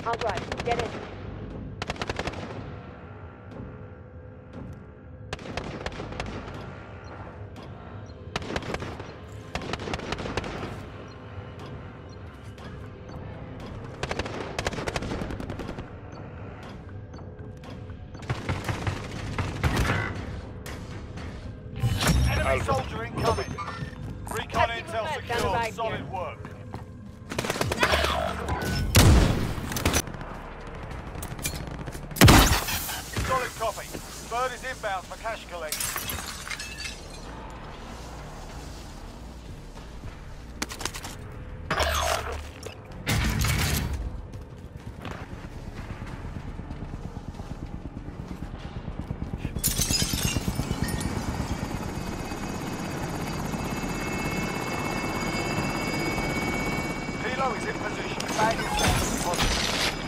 I'll drive. Get in. Enemy soldier incoming. Recon intel secure. Solid work. Solid copy. Bird is inbound for cash collection. Kilo is in position. Bag is down. Positive.